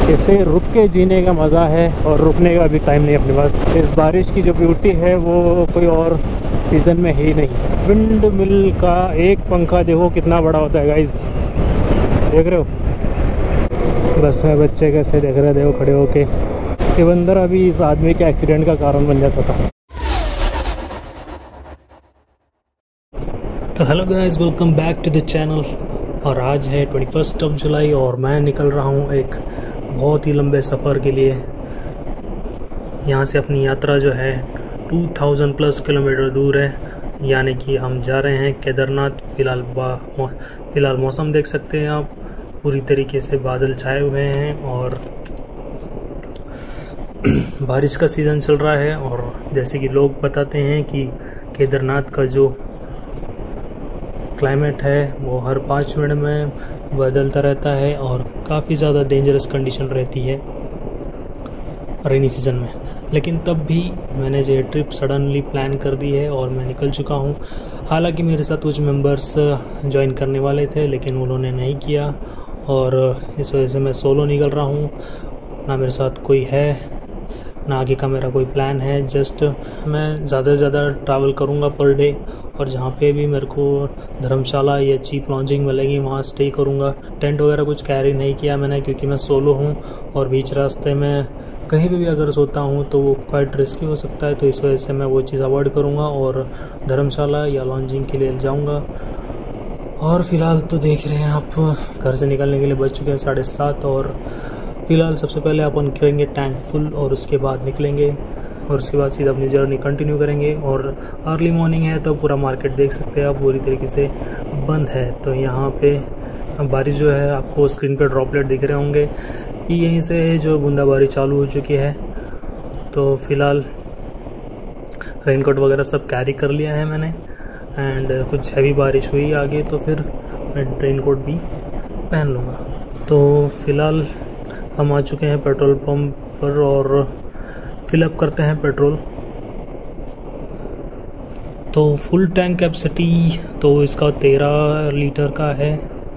इसे रुक के जीने का मज़ा है और रुकने का भी टाइम नहीं अपने पास। इस बारिश की जो ब्यूटी है वो कोई और सीज़न में ही नहीं। विंड मिल का एक पंखा देखो कितना बड़ा होता है गाइस, देख रहे हो। बस में बच्चे कैसे देख रहे देखो खड़े होके। ये बंदर अभी इस आदमी के एक्सीडेंट का कारण बन जाता था। तो hello guys, welcome back to the channel. और आज है 21 जुलाई और मैं निकल रहा हूँ एक बहुत ही लंबे सफ़र के लिए। यहाँ से अपनी यात्रा जो है 2000 प्लस किलोमीटर दूर है, यानी कि हम जा रहे हैं केदारनाथ। फ़िलहाल मौसम देख सकते हैं आप, पूरी तरीके से बादल छाए हुए हैं और बारिश का सीज़न चल रहा है। और जैसे कि लोग बताते हैं कि केदारनाथ का जो क्लाइमेट है वो हर 5 मिनट में बदलता रहता है और काफ़ी ज़्यादा डेंजरस कंडीशन रहती है रेनी सीज़न में। लेकिन तब भी मैंने जो ट्रिप सडनली प्लान कर दी है और मैं निकल चुका हूँ। हालांकि मेरे साथ कुछ मेंबर्स ज्वाइन करने वाले थे लेकिन उन्होंने नहीं किया और इस वजह से मैं सोलो निकल रहा हूँ। ना मेरे साथ कोई है ना आगे का मेरा कोई प्लान है। जस्ट मैं ज़्यादा से ज़्यादा ट्रैवल करूँगा पर डे, और जहाँ पे भी मेरे को धर्मशाला या चीप लॉन्जिंग मिलेगी वहाँ स्टे करूँगा। टेंट वगैरह कुछ कैरी नहीं किया मैंने क्योंकि मैं सोलो हूँ और बीच रास्ते में कहीं भी अगर सोता हूँ तो वो क्वाइट रिस्की हो सकता है, तो इस वजह से मैं वो चीज़ अवॉइड करूँगा और धर्मशाला या लॉन्जिंग के लिए जाऊँगा। और फ़िलहाल तो देख रहे हैं आप, घर से निकलने के लिए बज चुके हैं 7:30 और फ़िलहाल सबसे पहले अपन करेंगे टैंक फुल और उसके बाद निकलेंगे और उसके बाद सीधा अपनी जर्नी कंटिन्यू करेंगे। और अर्ली मॉर्निंग है तो पूरा मार्केट देख सकते हैं आप पूरी तरीके से बंद है। तो यहाँ पे बारिश जो है आपको स्क्रीन पे ड्रॉपलेट दिख रहे होंगे कि यहीं से जो बूंदाबांदी चालू हो चुकी है। तो फ़िलहाल रेनकोट वगैरह सब कैरी कर लिया है मैंने एंड कुछ हैवी बारिश हुई आगे तो फिर मैं रेनकोट भी पहन लूँगा। तो फ़िलहाल हम आ चुके हैं पेट्रोल पंप पर और फिलअप करते हैं पेट्रोल। तो फुल टैंक कैपेसिटी तो इसका 13 लीटर का है।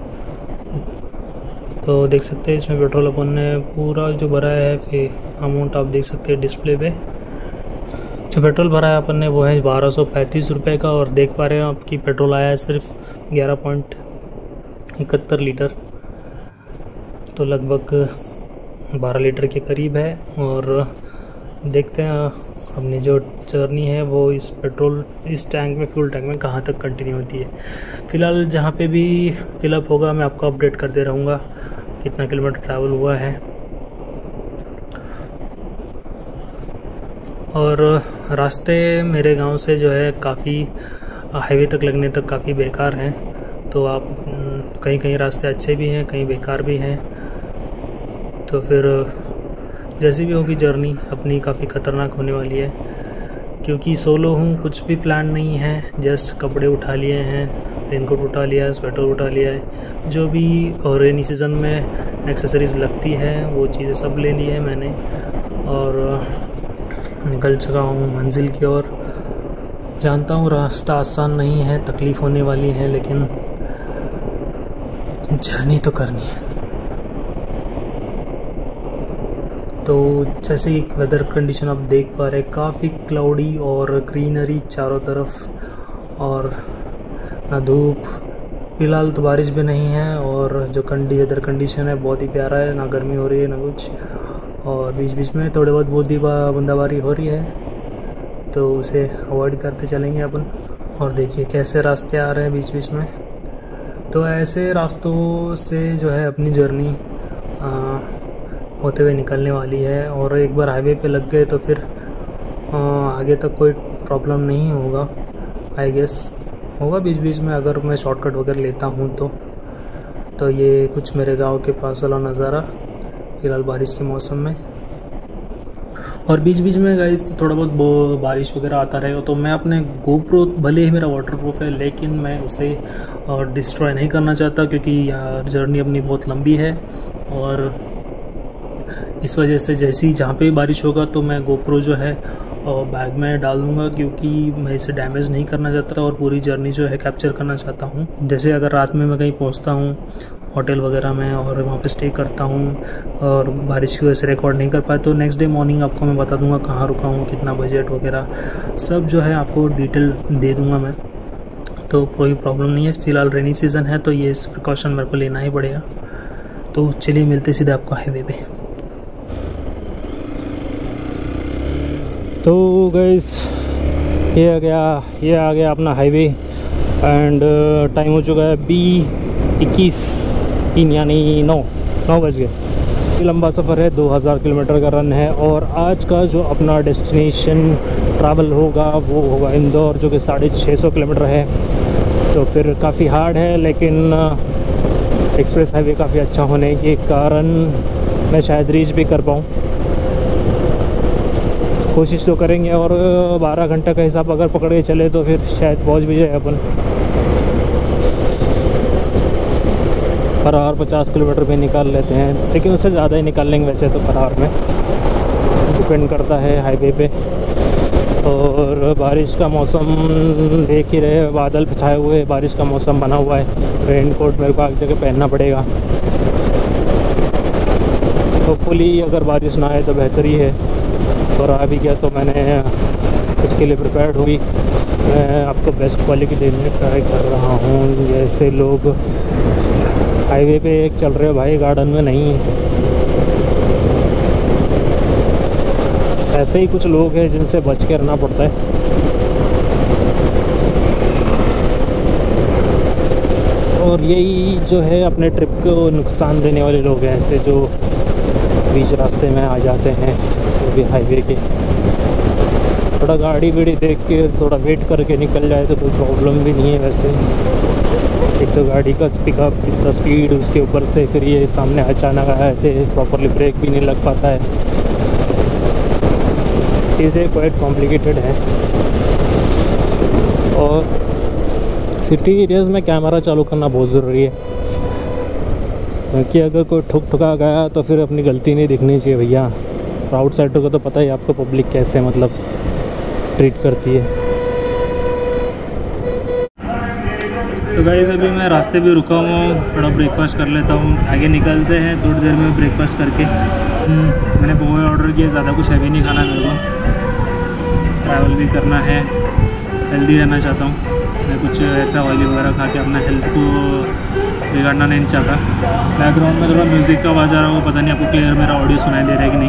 तो देख सकते हैं इसमें पेट्रोल अपन ने पूरा जो भरा है, फिर अमाउंट आप देख सकते हैं डिस्प्ले पे। जो पेट्रोल भरा है अपन ने वो है 1235 रुपये का और देख पा रहे हैं आपकी पेट्रोल आया है सिर्फ 11.71 लीटर, तो लगभग 12 लीटर के करीब है। और देखते हैं अपनी जो जर्नी है वो इस टैंक में, फ्यूल टैंक में कहाँ तक कंटिन्यू होती है। फ़िलहाल जहाँ पे भी फिलअप होगा मैं आपको अपडेट करते रहूँगा कितना किलोमीटर ट्रैवल हुआ है। और रास्ते मेरे गांव से जो है काफ़ी हाईवे तक लगने तक काफ़ी बेकार हैं, तो आप कहीं कहीं रास्ते अच्छे भी हैं कहीं बेकार भी हैं। तो फिर जैसी भी होगी जर्नी अपनी काफ़ी ख़तरनाक होने वाली है क्योंकि सोलो हूँ, कुछ भी प्लान नहीं है। जस्ट कपड़े उठा लिए हैं, रेनकोट उठा लिया है, स्वेटर उठा लिया है, जो भी रेनी सीज़न में एक्सेसरीज़ लगती है वो चीज़ें सब ले ली है मैंने और निकल चुका हूँ मंजिल की ओर। जानता हूँ रास्ता आसान नहीं है, तकलीफ़ होने वाली है, लेकिन जर्नी तो करनी है। तो जैसे कि वेदर कंडीशन आप देख पा रहे हैं, काफ़ी क्लाउडी और ग्रीनरी चारों तरफ और ना धूप। फ़िलहाल तो बारिश भी नहीं है और जो वेदर कंडीशन है बहुत ही प्यारा है, ना गर्मी हो रही है ना कुछ, और बीच बीच में थोड़े बहुत बूंदाबांदी हो रही है, तो उसे अवॉइड करते चलेंगे अपन। और देखिए कैसे रास्ते आ रहे हैं बीच बीच में। तो ऐसे रास्तों से जो है अपनी जर्नी होते हुए निकलने वाली है और एक बार हाईवे पे लग गए तो फिर आगे तक कोई प्रॉब्लम नहीं होगा। आई गेस होगा बीच बीच में अगर मैं शॉर्टकट वगैरह लेता हूँ तो ये कुछ मेरे गांव के पास वाला नज़ारा फ़िलहाल बारिश के मौसम में। और बीच बीच में गाइस थोड़ा बहुत बारिश वगैरह आता रहेगा तो मैं अपने गोप्रो, भले ही मेरा वाटरप्रूफ है लेकिन मैं उसे डिस्ट्रॉय नहीं करना चाहता क्योंकि जर्नी अपनी बहुत लंबी है। और इस वजह से जहाँ पे बारिश होगा तो मैं गोप्रो जो है बैग में डाल दूँगा क्योंकि मैं इसे डैमेज नहीं करना चाहता और पूरी जर्नी जो है कैप्चर करना चाहता हूँ। जैसे अगर रात में मैं कहीं पहुँचता हूँ होटल वगैरह में और वहाँ पे स्टे करता हूँ, और बारिश की वजह से रिकॉर्ड नहीं कर पाया। तो नेक्स्ट डे मॉर्निंग आपको मैं बता दूँगा कहाँ रुका हूँ, कितना बजट वगैरह सब जो है आपको डिटेल दे दूँगा मैं। तो कोई प्रॉब्लम नहीं है। फ़िलहाल रेनी सीज़न है तो ये प्रिकॉशन मेरे को लेना ही पड़ेगा। तो चलिए मिलते सीधे आपको हाईवे पे। तो गाइस ये आ गया अपना हाईवे, एंड टाइम हो चुका है 21 यानी 9 बज गए। ये लंबा सफ़र है, 2000 किलोमीटर का रन है, और आज का जो अपना डेस्टिनेशन ट्रैवल होगा वो होगा इंदौर, जो कि 650 किलोमीटर है। तो फिर काफ़ी हार्ड है, लेकिन एक्सप्रेस हाईवे काफ़ी अच्छा होने के कारण मैं शायद रीच भी कर पाऊँ। कोशिश तो करेंगे, और 12 घंटे का हिसाब अगर पकड़ के चले तो फिर शायद पहुंच भी जाए अपन। पर आवर 50 किलोमीटर पे निकाल लेते हैं, लेकिन उससे ज़्यादा ही निकाल लेंगे वैसे तो पर आवर में, डिपेंड करता है हाईवे पे। और बारिश का मौसम देख ही रहे, बादल छाए हुए, बारिश का मौसम बना हुआ है। रेन कोट मेरे को आगे जगह पहनना पड़ेगा। होपफुली अगर बारिश ना आए तो बेहतर ही है, और आ भी गया तो मैंने इसके लिए प्रिपेयर्ड हुई। मैं आपको बेस्ट क्वालिटी देने ट्राई कर रहा हूँ। जैसे लोग हाईवे पे चल रहे हो भाई, गार्डन में नहीं। ऐसे ही कुछ लोग हैं जिनसे बच के रहना पड़ता है। और यही जो है अपने ट्रिप को नुकसान देने वाले लोग हैं, ऐसे जो बीच रास्ते में आ जाते हैं, वो भी हाईवे के। थोड़ा गाड़ी देख के थोड़ा वेट करके निकल जाए तो कोई प्रॉब्लम भी नहीं है वैसे। एक तो गाड़ी का पिकअप, इतना स्पीड, उसके ऊपर से फिर ये सामने अचानक आए थे, प्रॉपरली ब्रेक भी नहीं लग पाता है। चीज़ें क्वाइट कॉम्प्लिकेटेड हैं। और सिटी एरियाज़ में कैमरा चालू करना बहुत ज़रूरी है, क्योंकि अगर कोई ठुका गया तो फिर अपनी गलती नहीं दिखनी चाहिए भैया। आउटसाइडर को तो पता ही आपको पब्लिक कैसे मतलब ट्रीट करती है। तो गाइस अभी मैं रास्ते पे रुका हुआ हूँ, थोड़ा ब्रेकफास्ट कर लेता हूँ, आगे निकलते हैं थोड़ी देर में ब्रेकफास्ट करके। मैंने पोहे ऑर्डर किया, ज़्यादा कुछ हैवी नहीं खाना मेरे को। ट्रैवल भी करना है, हेल्दी रहना चाहता हूँ मैं, कुछ ऐसा ऑयली वगैरह खा के अपना हेल्थ को बिगाड़ना नहीं चाहता। बैकग्राउंड में थोड़ा म्यूज़िक का आवाज़ आ रहा होगा, पता नहीं आपको क्लियर मेरा ऑडियो सुनाई दे रहा है कि नहीं।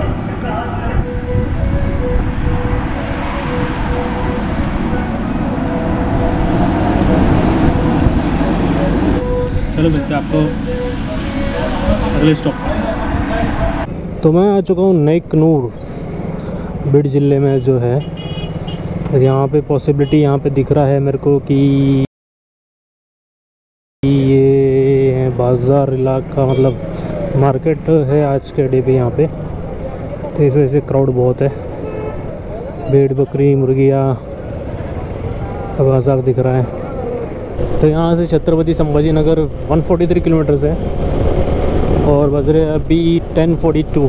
चलो मिलते हैं आपको अगले स्टॉप। तो मैं आ चुका हूँ नेकनूर, बीड ज़िले में जो है। यहाँ पे पॉसिबिलिटी यहाँ पे दिख रहा है मेरे को कि ये बाज़ार इलाका, मतलब मार्केट है आज के डे पे यहाँ पे। तो इस वजह से क्राउड बहुत है। भेड़ बकरी मुर्गियाँ का बाज़ार दिख रहा है। तो यहाँ से छत्रपति संभाजी नगर 143 किलोमीटर है, और बज रहे अभी 10:42,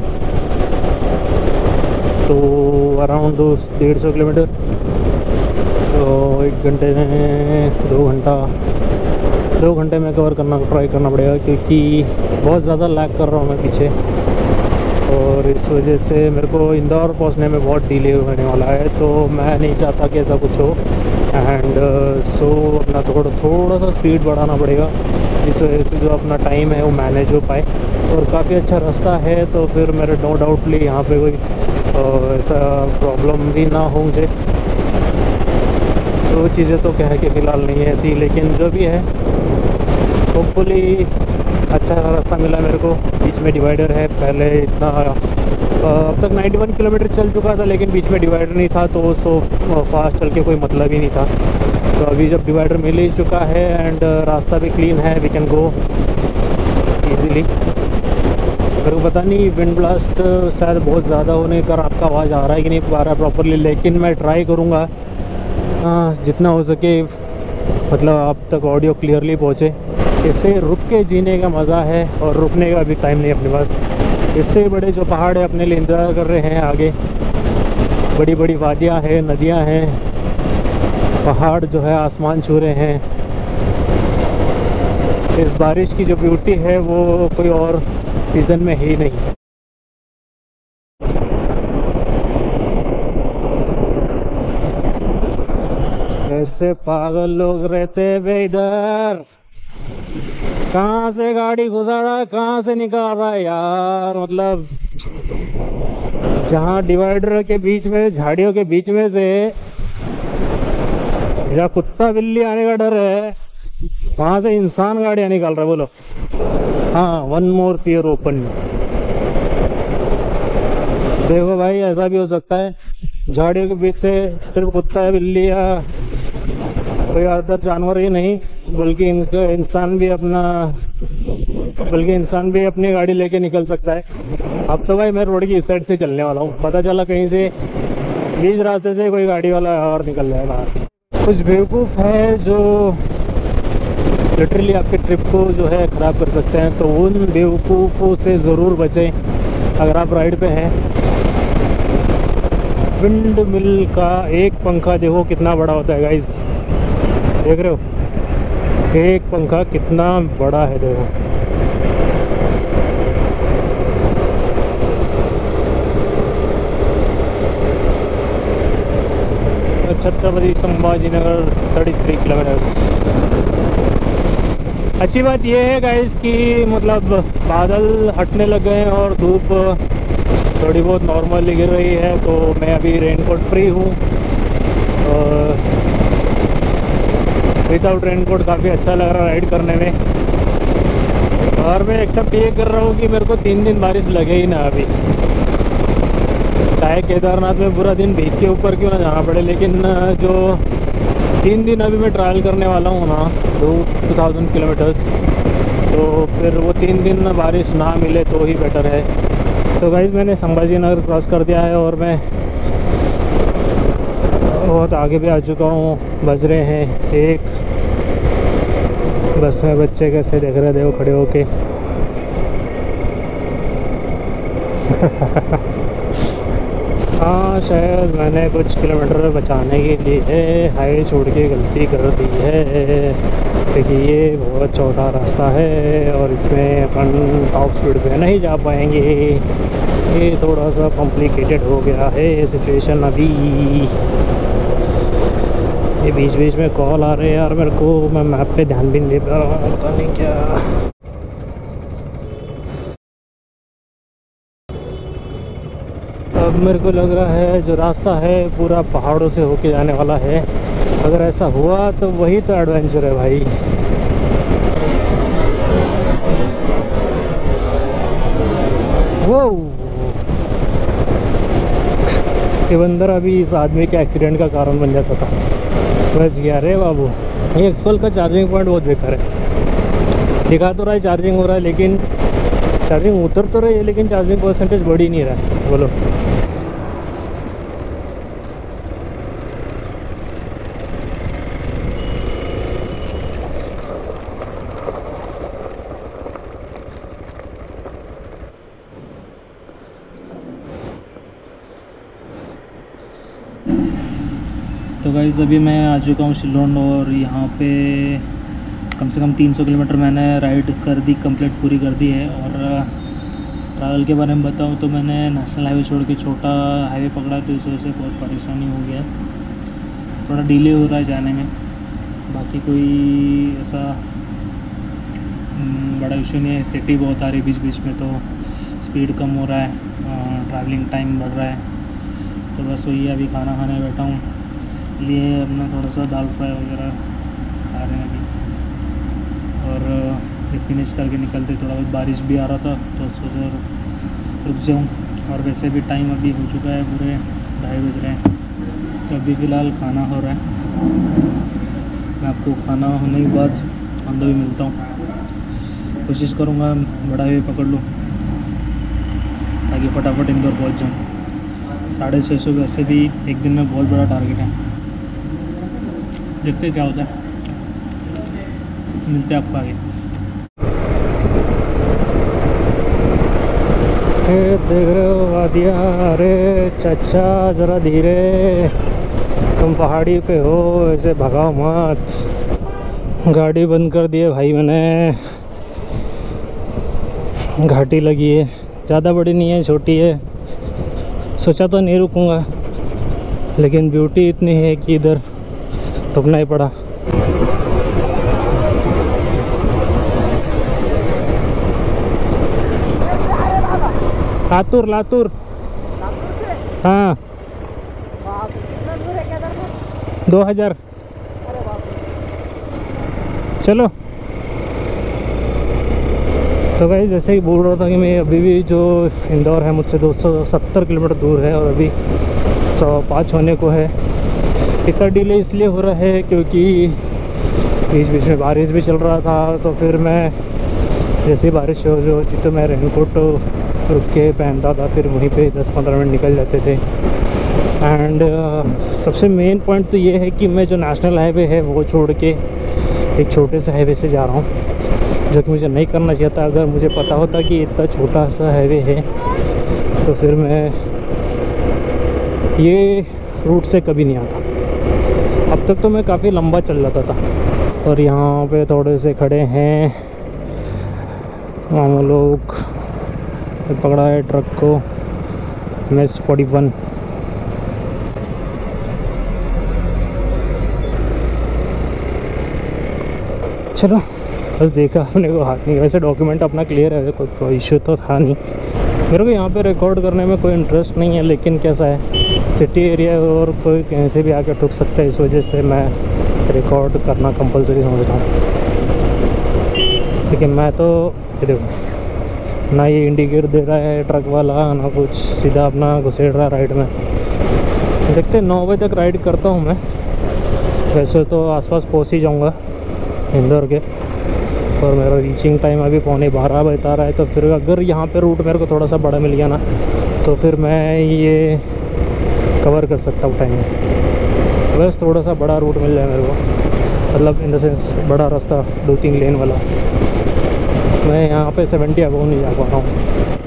तो अराउंड 150 किलोमीटर। तो 1 घंटे में 2 घंटे में कवर करना ट्राई करना पड़ेगा, क्योंकि बहुत ज़्यादा लैग कर रहा हूँ मैं पीछे, और इस वजह से मेरे को इंदौर पहुँचने में बहुत डिले होने वाला है। तो मैं नहीं चाहता कि ऐसा कुछ हो, एंड सो अपना थोड़ा सा स्पीड बढ़ाना पड़ेगा, इस वजह से जो अपना टाइम है वो मैनेज हो पाए। और काफ़ी अच्छा रास्ता है, तो फिर मेरे नो डाउटली यहाँ पे कोई ऐसा प्रॉब्लम भी ना हो मुझे। तो चीज़ें तो कह के फ़िलहाल नहीं है थी, लेकिन जो भी है होपफुली अच्छा रास्ता मिला मेरे को। बीच में डिवाइडर है, पहले इतना अब तक 91 किलोमीटर चल चुका था, लेकिन बीच में डिवाइडर नहीं था, तो सो फास्ट चल के कोई मतलब ही नहीं था। तो अभी जब डिवाइडर मिल ही चुका है एंड रास्ता भी क्लीन है, वी कैन गो ईज़िली। मेरे को पता नहीं विंड ब्लास्ट शायद बहुत ज़्यादा होने का आपका आवाज़ आ रहा है कि नहीं आ रहा है प्रॉपरली, लेकिन मैं ट्राई करूँगा जितना हो सके मतलब आप तक ऑडियो क्लियरली पहुँचे। इससे रुक के जीने का मज़ा है, और रुकने का भी टाइम नहीं अपने पास। इससे बड़े जो पहाड़ है अपने लिए इंतज़ार कर रहे हैं आगे। बड़ी बड़ी वादियाँ हैं, नदियाँ हैं, पहाड़ जो है आसमान छू रहे हैं। इस बारिश की जो ब्यूटी है वो कोई और सीज़न में ही नहीं। ऐसे पागल लोग रहते बे इधर, कहाँ से गाड़ी घुसा रहा है कहाँ से निकाल रहा है यार। मतलब जहाँ डिवाइडर के बीच में झाड़ियों के बीच में से या कुत्ता बिल्ली आने का डर है, वहां से इंसान गाड़ियां निकाल रहा है। बोलो हाँ, वन मोर पियर ओपन। देखो भाई, ऐसा भी हो सकता है झाड़ियों के बीच से सिर्फ कुत्ता है बिल्ली या कोई अदर जानवर ही नहीं, बल्कि इंसान भी अपनी गाड़ी लेके निकल सकता है। अब तो भाई मैं रोड की इस साइड से चलने वाला हूँ, पता चला कहीं से बीच रास्ते से कोई गाड़ी वाला और निकल जाए बाहर। कुछ बेवकूफ़ है जो लिटरली आपके ट्रिप को जो है ख़राब कर सकते हैं, तो उन बेवकूफ़ों से ज़रूर बचें अगर आप राइड पे हैं। विंड मिल का एक पंखा देखो कितना बड़ा होता है गाइस, देख रहे हो एक पंखा कितना बड़ा है देखो। छत्रपति संभाजीनगर 33 किलोमीटर। अच्छी बात यह है गाइस कि मतलब बादल हटने लग गए हैं और धूप थोड़ी बहुत नॉर्मली गिर रही है, तो मैं अभी रेनकोट फ्री हूँ। विदाउट रेनकोट काफ़ी अच्छा लग रहा है राइड करने में। और मैं एक्सेप्ट ये कर रहा हूँ कि मेरे को 3 दिन बारिश लगे ही ना अभी, चाहे केदारनाथ में पूरा दिन भीग के ऊपर क्यों ना जाना पड़े, लेकिन जो 3 दिन अभी मैं ट्रायल करने वाला हूँ ना 2000 किलोमीटर्स, तो फिर वो 3 दिन बारिश ना मिले तो ही बेटर है। तो गाइस मैंने संभाजीनगर क्रॉस कर दिया है और मैं बहुत आगे भी आ चुका हूँ। बज रहे हैं 1। बस में बच्चे कैसे देख रहे थे वो खड़े होके हाँ, शायद मैंने कुछ किलोमीटर बचाने के लिए हाईवे छोड़ के गलती कर दी है, क्योंकि ये बहुत छोटा रास्ता है और इसमें अपन टॉप स्पीड पे नहीं जा पाएंगे। ये थोड़ा सा कॉम्प्लिकेटेड हो गया है सिचुएशन अभी। ये बीच बीच में कॉल आ रहे हैं यार मेरे को, मैं मैप पे ध्यान भी नहीं दे पा रहा हूँ, पता नहीं क्या। अब मेरे को लग रहा है जो रास्ता है पूरा पहाड़ों से होके जाने वाला है। अगर ऐसा हुआ तो वही तो एडवेंचर है भाई। वो ये बंदर अभी इस आदमी के एक्सीडेंट का कारण बन जाता था। बच गया रे बाबू। ये एक्सपल का चार्जिंग पॉइंट बहुत बेकार है, दिखा तो रहा है चार्जिंग हो रहा है, लेकिन चार्जिंग उतर तो रही है लेकिन चार्जिंग परसेंटेज बढ़ ही नहीं रहा है। बोलो तो गाइज़ अभी मैं आ चुका हूँ शिलोंग और यहाँ पे कम से कम 300 किलोमीटर मैंने राइड कर दी, कंप्लीट पूरी कर दी है। और ट्रैवल के बारे में बताऊँ तो मैंने नेशनल हाईवे छोड़ के छोटा हाईवे पकड़ा, तो इस वजह से बहुत परेशानी हो गया, थोड़ा डिले हो रहा है जाने में। बाकी कोई ऐसा बड़ा इशू नहीं है। सिटी बहुत आ रही बीच बीच में, तो स्पीड कम हो रहा है, ट्रैवलिंग टाइम बढ़ रहा है। तो बस वही है, अभी खाना खाने बैठा हूँ, लिए अपना थोड़ा सा दाल फ्राई वगैरह खा रहे हैं अभी। और ये फिनिश करके निकलते, थोड़ा बहुत बारिश भी आ रहा था तो सोचा रुक जाऊँ। और वैसे भी टाइम अभी हो चुका है, पूरे 2:30 बज रहे हैं। तो अभी फ़िलहाल खाना हो रहा है, मैं आपको खाना होने के बाद अंदर भी मिलता हूँ। कोशिश करूँगा बड़ा हाईवे पकड़ लूँ ताकि फटाफट इंदौर पहुँच जाऊँ। 650 वैसे भी एक दिन में बहुत बड़ा टारगेट है, देखते क्या होता है। मिलते हैं आपको आगे। देख रहे हो वादियाँ, अरे चाचा ज़रा धीरे, तुम पहाड़ी पे हो, ऐसे भगाओ मत। गाड़ी बंद कर दिए भाई मैंने। घाटी लगी है, ज़्यादा बड़ी नहीं है, छोटी है। सोचा तो नहीं रुकूंगा, लेकिन ब्यूटी इतनी है कि इधर रुकना ही पड़ा। लातूर लातूर हाँ 2000। चलो तो गाइस जैसे ही बोल रहा था कि मैं अभी भी जो इंदौर है मुझसे 270 किलोमीटर दूर है और अभी 5:15 होने को है। इतना डिले इसलिए हो रहा है क्योंकि बीच बीच में बारिश भी चल रहा था, तो फिर मैं जैसे ही बारिश हो रही होती तो मैं रेनकोट रुक के पहनता था, फिर वहीं पे 10-15 मिनट निकल जाते थे। एंड सबसे मेन पॉइंट तो ये है कि मैं जो नेशनल हाईवे है वो छोड़ के एक छोटे से हाईवे से जा रहा हूँ, जो कि मुझे नहीं करना चाहिए था। अगर मुझे पता होता कि इतना छोटा सा हाईवे है तो फिर मैं ये रूट से कभी नहीं आता। अब तक तो मैं काफ़ी लंबा चल जाता था। और यहाँ पे थोड़े से खड़े हैं हम लोग, पकड़ा है ट्रक को MS-41। चलो बस देखा अपने को हाथ नहीं। वैसे डॉक्यूमेंट अपना क्लियर है, कोई इश्यू तो था नहीं। मेरे को यहाँ पे रिकॉर्ड करने में कोई इंटरेस्ट नहीं है, लेकिन कैसा है सिटी एरिया और कोई कहीं से भी आके ठुक सकता है, इस वजह से मैं रिकॉर्ड करना कंपलसरी समझ रहा हूँ। लेकिन मैं तो देखो ना ये इंडिकेटर दे रहा है ट्रक वाला, ना कुछ, सीधा अपना घुसेड़ रहा राइड में। देखते 9 बजे तक राइड करता हूँ मैं। वैसे तो आसपास पहुँच ही जाऊँगा इंदौर के, और मेरा रीचिंग टाइम अभी 11:15 बता रहा है। तो फिर अगर यहाँ पे रूट मेरे को थोड़ा सा बड़ा मिल गया ना, तो फिर मैं ये कवर कर सकता हूँ टाइम में। बस थोड़ा सा बड़ा रूट मिल जाए मेरे को, मतलब इन द सेंस बड़ा रास्ता 2-3 लेन वाला। मैं यहाँ पे 70 अबव नहीं जा पा रहा हूँ।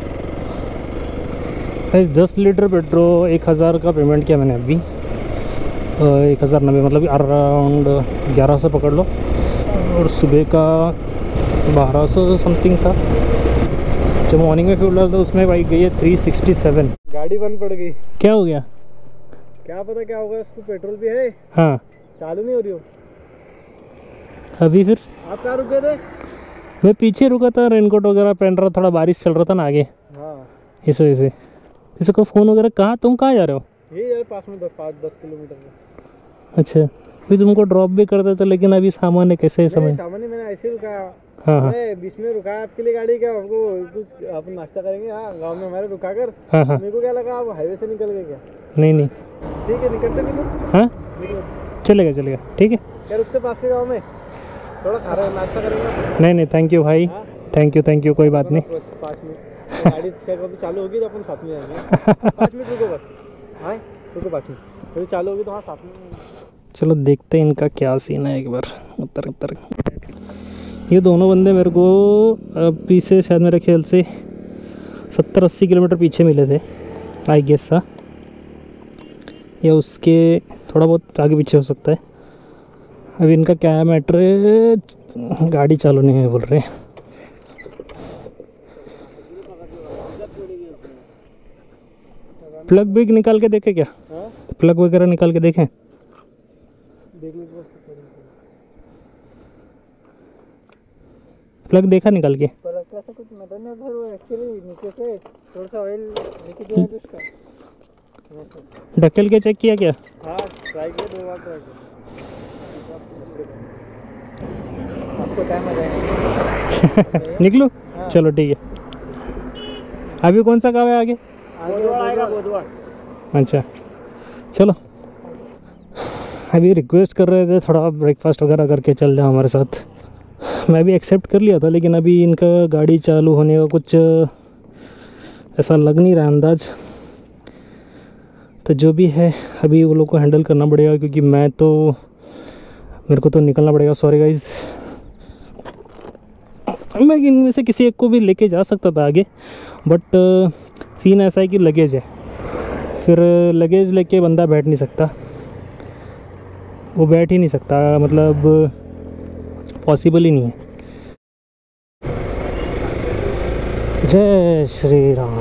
10 लीटर पेट्रोल 1000 का पेमेंट किया मैंने अभी। 1090 मतलब अराउंड 1100 पकड़ लो, और सुबह का 1200 समथिंग था। जो मॉर्निंग में फ्यूल डाला था उसमें बाइक गई है 367। गाड़ी बंद पड़ गई। क्या हो गया? क्या पता क्या होगा, उसको पेट्रोल भी है। हाँ चालू नहीं हो रही हो अभी। फिर आप कहाँ रुक गए थे? मैं पीछे रुका था, रेनकोट वगैरह पहन रहा, थोड़ा बारिश चल रहा था ना आगे, हाँ इस वजह से। इसको फ़ोन वगैरह कहाँ, तुम कहाँ जा रहे हो? ये यार पास में 5-10 किलोमीटर में। अच्छा, फिर तुमको ड्रॉप भी कर देता, लेकिन अभी सामान है कैसे समझ। सामान ही मैंने ऐसे ही रुकाया। हाँ हाँ मैं बीच में रुकाया आपके लिए गाड़ी, क्या आपको कुछ अपन नाश्ता करेंगे गाँव में हमारे रुका कर। हाँ हाँ। मेरे को क्या लगा आप हाईवे से निकल गए क्या? नहीं नहीं, ठीक है निकलते भी हाँ चलेगा ठीक है। क्या रुकते पास के गाँव में थोड़ा खा रहे नाश्ता करेंगे? नहीं थैंक यू भाई, थैंक यू कोई बात नहीं। 5 मिनट गाड़ी कभी चालू होगी तो अपन साथ में जाएंगे। 5 मिनट रुको बस। हाँ रुको 5 मिनट, कभी चालू होगी तो हाँ साथ में। चलो देखते हैं इनका क्या सीन है एक बार। उतर ये दोनों बंदे मेरे को पीछे शायद मेरे ख्याल से 70-80 किलोमीटर पीछे मिले थे आई गेस सा, या उसके थोड़ा बहुत आगे पीछे हो सकता है। अभी इनका क्या है मैटर, गाड़ी चालू नहीं है बोल रहे। प्लग भी निकाल के देखे क्या? प्लग वगैरह निकाल के देखें? प्लग देखा निकाल के? पर ऐसा कुछ मैटर नहीं उधर, वो एक्चुअली नीचे से थोड़ा सा ऑयल लीकेज है उसका। ढकेल के चेक किया क्या? हाँ ट्राई किया, 2 बार ट्राई किया। आपको टाइम आ जाएगा। निकलो चलो ठीक है। अभी कौन सा गाँव है आगे? बुधवार। अच्छा चलो, अभी रिक्वेस्ट कर रहे थे थोड़ा ब्रेकफास्ट वगैरह करके चल जाओ हमारे साथ। मैं भी एक्सेप्ट कर लिया था, लेकिन अभी इनका गाड़ी चालू होने का कुछ ऐसा लग नहीं रहा अंदाज। तो जो भी है अभी वो लोग को हैंडल करना पड़ेगा, क्योंकि मेरे को तो निकलना पड़ेगा। सॉरी गाइज, मैं इनमें से किसी एक को भी लेके जा सकता था आगे, बट सीन ऐसा है कि लगेज है, फिर लगेज लेके बंदा बैठ नहीं सकता, वो बैठ ही नहीं सकता। मतलब पॉसिबल ही नहीं है। जय श्री राम।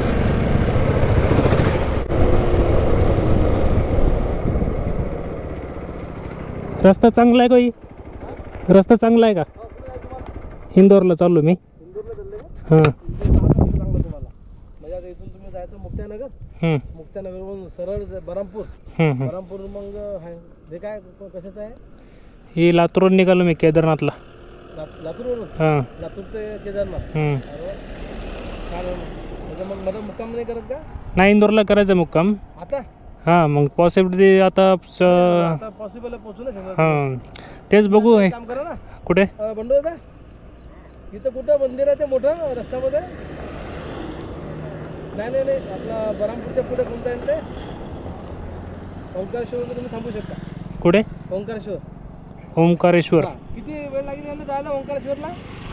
रस्ता चांगला आहे काही? रस्ता चांगला आहे का? इंदोरला चाललो मी। हां चांगलं तुम्हाला म्हणजे आता इथून तुम्ही जायचं मुक्त्यानगर, मुक्त्यानगरवरून सरळ बरामपूर, बरामपूर मग हे काय कशाचं आहे? हे लातूरवरून निघालो मी केदारनाथला। लातूरवरून? हां लातूर ते केदारनाथ। मग मध्ये मुक्काम नाही करत का? नाही, इंदोरला करायचं मुक्काम आता? हां मग पॉसिबिलिटी आता आता पॉसिबल आहे पोहोचू नाही शकत। हां तेच बघू आहे। काम करा ना। कुठे? बंडू दादा इथं कुठं मंदिर आहे ते मोठं रस्त्यामध्ये? नाही नाही नाही आपला बरामपूरच्या पुढे कोणतं आहे ते? ओंकारेश्वरमध्ये तुम्ही थांबू शकता। कुठे? ओंकारेश्वर। ओंकारेश्वर किती वेळ लागेल यांना जायला ओंकारेश्वरला?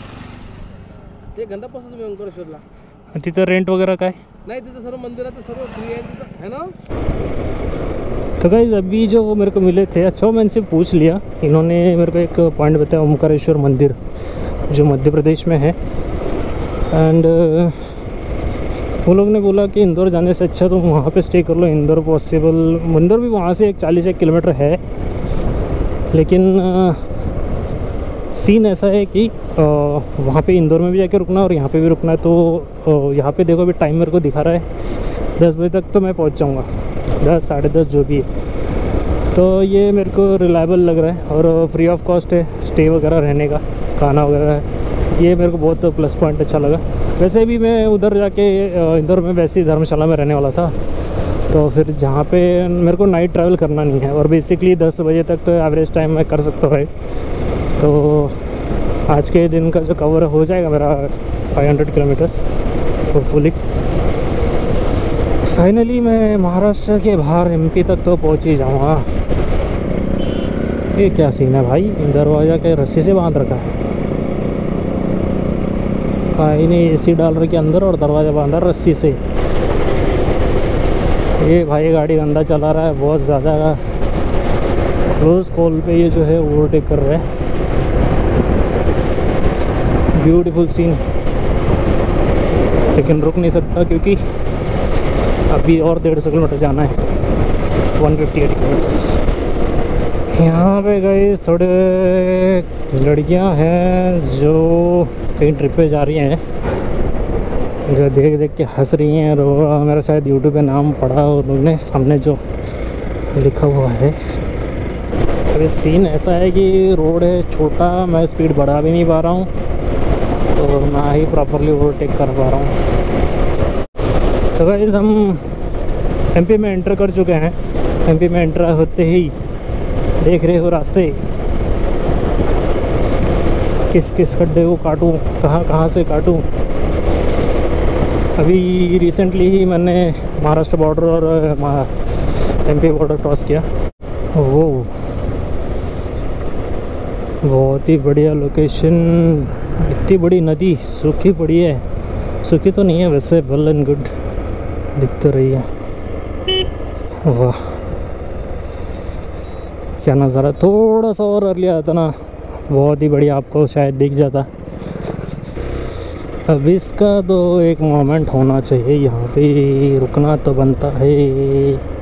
1 घंटा पासून तुम्ही ओंकारेश्वरला। तिथं रेंट वगैरह काय? नहीं तिथं सर्व मंदिरात सर्व फ्री आहे तिथं, है ना? तो गाइस अभी जो मेरे को मिले थे, अच्छा मैंने इनसे पूछ लिया, इन्होंने मेरे को एक पॉइंट बताया ओमकारेश्वर मंदिर जो मध्य प्रदेश में है। एंड वो लोग ने बोला कि इंदौर जाने से अच्छा तुम वहाँ पे स्टे कर लो। इंदौर पॉसिबल, इंदौर भी वहाँ से 40 किलोमीटर है, लेकिन सीन ऐसा है कि वहाँ पे इंदौर में भी जाके रुकना और यहाँ पे भी रुकना है। तो यहाँ पे देखो अभी टाइम मेरे को दिखा रहा है 10 बजे तक तो मैं पहुँच जाऊँगा, 10 साढ़े 10 जो भी है। तो ये मेरे को रिलायबल लग रहा है और फ्री ऑफ कॉस्ट है, स्टे वगैरह रहने का, खाना वगैरह है। ये मेरे को बहुत प्लस पॉइंट अच्छा लगा। वैसे भी मैं उधर जाके इंदौर में वैसे ही धर्मशाला में रहने वाला था, तो फिर जहाँ पे मेरे को नाइट ट्रैवल करना नहीं है और बेसिकली 10 बजे तक तो एवरेज टाइम मैं कर सकता हूँ। तो आज के दिन का जो कवर हो जाएगा मेरा 500 किलोमीटर्स होपफुली। फाइनली मैं महाराष्ट्र के बाहर एमपी तक तो पहुँच ही जाऊँगा। ये क्या सीन है भाई, दरवाज़ा के रस्सी से बांध रखा है भाई ने, एसी डाल रखी अंदर और दरवाज़ा बांधा रस्सी से। ये भाई गाड़ी गंदा चला रहा है बहुत ज़्यादा, रोज़ कॉल पे ये जो है ओवरटेक कर रहा है। ब्यूटीफुल सीन, लेकिन रुक नहीं सकता क्योंकि अभी और 150 किलोमीटर जाना है, 158 किलोमीटर्स। यहाँ पे गए थोड़े लड़कियाँ हैं जो कहीं ट्रिप पे जा रही हैं, जो देख देख के हंस रही हैं। और मेरा शायद यूट्यूब पे नाम पढ़ा उन्होंने, सामने जो लिखा हुआ है। अभी सीन ऐसा है कि रोड है छोटा, मैं स्पीड बढ़ा भी नहीं पा रहा हूँ तो ना ही प्रॉपरली ओवरटेक कर पा रहा हूँ। तो गाइस हम एमपी में एंटर कर चुके हैं। एमपी में एंटर होते ही देख रहे हो रास्ते, किस किस खड्डे को काटूँ, कहाँ कहाँ से काटूँ। अभी रिसेंटली ही मैंने महाराष्ट्र बॉर्डर और एमपी बॉर्डर क्रॉस किया। वो बहुत ही बढ़िया लोकेशन, इतनी बड़ी नदी सूखी पड़ी है, सूखी तो नहीं है वैसे, वेल एंड गुड दिख तो रही है। वाह क्या नज़ारा, थोड़ा सा और अर्ली आता ना बहुत ही बढ़िया आपको शायद दिख जाता। अब इसका तो एक मोमेंट होना चाहिए, यहाँ पे रुकना तो बनता है।